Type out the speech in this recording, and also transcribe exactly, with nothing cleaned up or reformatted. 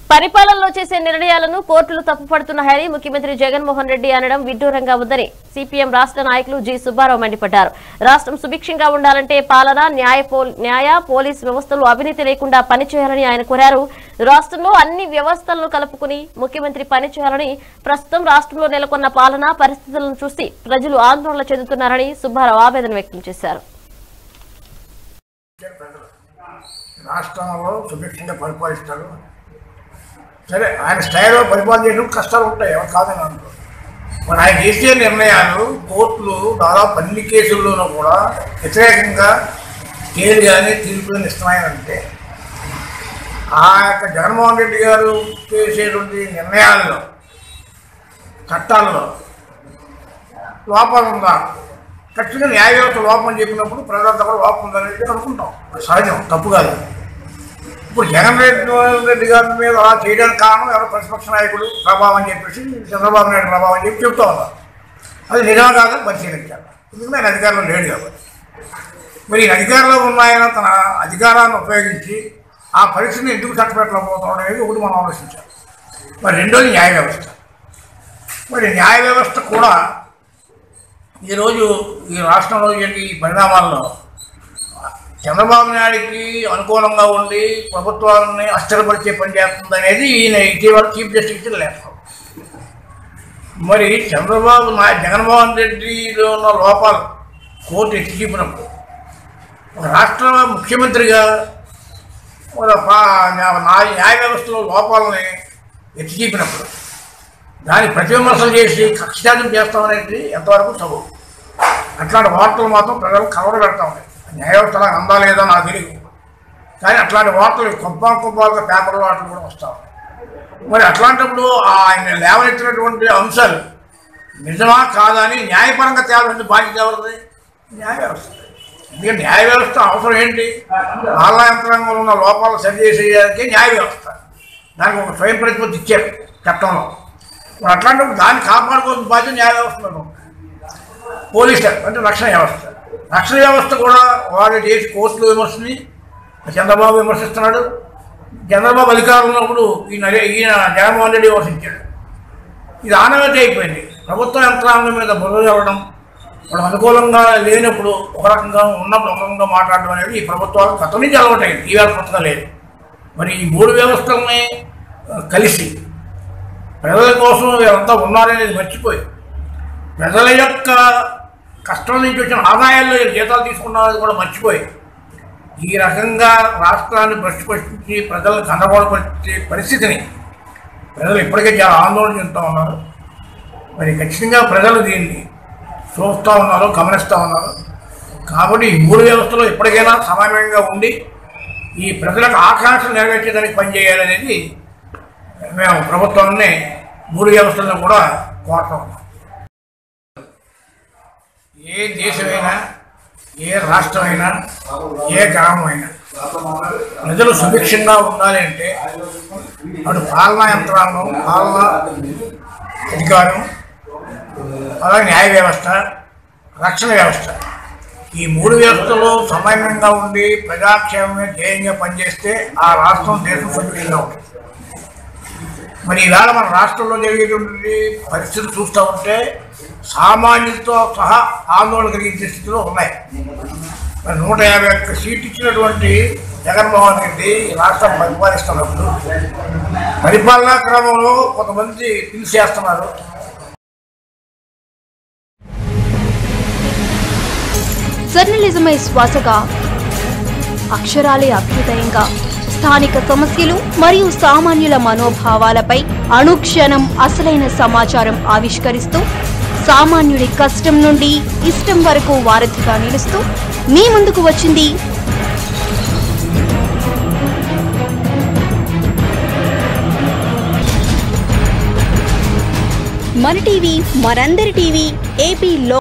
పరిపాలనలో చేసే నిర్ణయాలను కోర్టులు తప్పుపడుతున్నాయని ముఖ్యమంత్రి జగన్మోహన్ రెడ్డి అనడం విడ్డూరంగా ఉందని సిపిఎం రాష్ట్ర నాయకులు జి సుబ్బారావు మండిపడ్డారు. రాష్ట్రం సుభిక్షంగా ఉండాలంటే పాలన, న్యాయ న్యాయ పోలీస్ వ్యవస్థలు అవినీతి లేకుండా పనిచేయాలని ఆయన కోరారు. రాష్ట్రంలో అన్ని వ్యవస్థలను కలుపుకుని ముఖ్యమంత్రి పనిచేయాలని, ప్రస్తుతం రాష్ట్రంలో నెలకొన్న పాలనా పరిస్థితులను చూసి ప్రజలు ఆందోళన చెందుతున్నారని సుబ్బారావు ఆవేదన వ్యక్తం చేశారు. రాష్ట్రంలో సుభిక్షంగా పరిపాలిస్తారు. సరే, ఆయన స్థాయిలో పరిపాలన చేయడం కష్టాలు ఉంటాయి, ఎవరు కాదని అనుకో. మరి ఆయన చేసే నిర్ణయాలు కోర్టులు దాదాపు అన్ని కేసుల్లోనూ కూడా వ్యతిరేకంగా తేలి కానీ తీర్పులను ఇస్తున్నాయంటే ఆ యొక్క జగన్మోహన్ రెడ్డి గారు చేసేటువంటి నిర్ణయాల్లో, చట్టాల్లో లోపం ఉందా, ఖచ్చితంగా న్యాయ వ్యవస్థ లోపం అని చెప్పినప్పుడు ప్రజలంతా కూడా లోపం ఉందనేది అనుకుంటాం. సహజం, తప్పు కాదు. ఇప్పుడు జగన్ రెడ్డి గారి మీద అలా చేయడానికి కారణం ఎవరో ప్రతిపక్ష నాయకుడు ప్రభావం అని చెప్పేసి చంద్రబాబు నాయుడు ప్రభావం అని చెప్పి చెప్తూ ఉన్నారు. అది నిజం కాదని పరిశీలించాలి. ఎందుకంటే ఆయన అధికారంలో లేడు కాబట్టి. మరి ఈ అధికారంలో ఉన్న ఆయన తన అధికారాన్ని ఉపయోగించి ఆ పరిస్థితిని ఎందుకు చట్టపెట్టలేకపోతాం అనేది ఒకటి మనం ఆలోచించాలి. మరి రెండోది న్యాయ వ్యవస్థ. మరి న్యాయ వ్యవస్థ కూడా ఈరోజు ఈ రాష్ట్రంలో జరిగే ఈ పరిణామాల్లో చంద్రబాబు నాయుడికి అనుకూలంగా ఉండి ప్రభుత్వాన్ని అస్థిరపరిచే పని చేస్తుంది అనేది ఈయన ఇటీవల చీఫ్ జస్టిస్ లేఖ. మరి చంద్రబాబు నా జగన్మోహన్ రెడ్డిలో ఉన్న లోపాలు కోర్టు ఎత్తి చూపినప్పుడు రాష్ట్ర ముఖ్యమంత్రిగా న్యాయ వ్యవస్థలో లోపాలని ఎత్తి చూపినప్పుడు దాన్ని ప్రతివిమర్శలు చేసి కక్షాదం చేస్తామనేది ఎంతవరకు సబు. అట్లాంటి వార్తలు మాత్రం ప్రజలు కవర్ పెడతా ఉన్నాయి. న్యాయ వ్యవస్థ అందా లేదా నాకు తెలియదు, కానీ అట్లాంటి వార్తలు కొంపా కొంపాలుగా పేపర్ వార్తలు కూడా వస్తాయి. మరి అట్లాంటప్పుడు ఆయన లేవనెత్తినటువంటి అంశాలు నిజమా కాదా అని న్యాయపరంగా తేవాల్సిన బాధ్యత ఎవరిది? న్యాయ వ్యవస్థ. ఎందుకంటే న్యాయ వ్యవస్థ అవసరం ఏంటి? పాలనా యంత్రాంగంలో ఉన్న లోపాలు సరిచేసేయడానికి న్యాయ వ్యవస్థ. దానికి ఒక స్వయం ప్రతిపత్తి ఇచ్చారు చట్టంలో. మరి అట్లాంటప్పుడు దాన్ని కాపాడుకోవాల్సిన బాధ్యత న్యాయ వ్యవస్థలో. పోలీసు అంటే రక్షణ వ్యవస్థ. రక్షణ వ్యవస్థ కూడా వాళ్ళు చేసి కోర్టులు విమర్శని చంద్రబాబు విమర్శిస్తున్నాడు. చంద్రబాబు అధికారంలో ఉన్నప్పుడు ఈయన ఈయన జగన్మోహన్ రెడ్డి విమర్శించాడు. ఇది ఆనవాయితీ అయిపోయింది. ప్రభుత్వ యంత్రాంగం మీద బుర్ర చల్లడం, వాళ్ళు అనుకూలంగా లేనప్పుడు ఒక రకంగా ఉన్నప్పుడు ఒక రకంగా మాట్లాడడం అనేది ఈ ప్రభుత్వాలకు గతం నుంచి అలవాటైంది. ఈవేళ కొత్తగా లేదు. మరి ఈ మూడు వ్యవస్థలని కలిసి ప్రజల కోసం వీళ్ళంతా ఉన్నారనేది మర్చిపోయి ప్రజల యొక్క కష్టం నుంచి వచ్చిన ఆదాయాల్లో జీతాలు తీసుకున్నది కూడా మర్చిపోయి ఈ రకంగా రాష్ట్రాన్ని భ్రష్టుపరిచి ప్రజలను గందరగోళపరిచే పరిస్థితిని ప్రజలు ఇప్పటికే చాలా ఆందోళన చెందుతూ ఉన్నారు. మరి ఖచ్చితంగా ప్రజలు దీన్ని చూస్తూ ఉన్నారు, గమనిస్తూ ఉన్నారు. కాబట్టి ఈ మూడు వ్యవస్థలో ఎప్పటికైనా సమన్వయంగా ఉండి ఈ ప్రజలకు ఆకాంక్షలు నెరవేర్చేదానికి పనిచేయాలనేది మేము ప్రభుత్వాన్ని మూడు వ్యవస్థలను కూడా కోరుతా ఉన్నాం. ఏ దేశమైనా, ఏ రాష్ట్రమైనా, ఏ గ్రామమైనా ప్రజలు సుభిక్షంగా ఉండాలి అంటే అటు పాలనా యంత్రాంగం, పాలనా అధికారం, అలాగే న్యాయ వ్యవస్థ, రక్షణ వ్యవస్థ, ఈ మూడు వ్యవస్థలు సమన్వయంగా ఉండి ప్రజాక్షేమమే ధ్యేయంగా పనిచేస్తే ఆ రాష్ట్రం, దేశం సుభిక్షంగా ఉంటుంది. మరి ఈవేళ మన రాష్ట్రంలో జరిగేటువంటి పరిస్థితులు చూస్తూ ఉంటే సామాన్యులతో సహా ఆందోళన కలిగించే స్థితిలో ఉన్నాయి. మరి నూట యాభై ఒక్క సీట్లు ఇచ్చినటువంటి జగన్మోహన్ రెడ్డి రాష్ట్రం పరిపాలిస్తున్నప్పుడు పరిపాలనా క్రమంలో కొంతమంది పిలిచేస్తున్నారు. జర్నలిజమే శ్వాసగా, అక్షరాలే అభ్యుదయంగా స్థానిక సమస్యలు మరియు సామాన్యుల మనోభావాలపై అనుక్షణం అసలైన సమాచారం ఆవిష్కరిస్తూ సామాన్యుడి కష్టం నుండి ఇష్టం వరకు వారధిగా నిలుస్తూ మీ ముందుకు వచ్చింది మన టీవీ, మనందరి టీవీ, ఏపీలో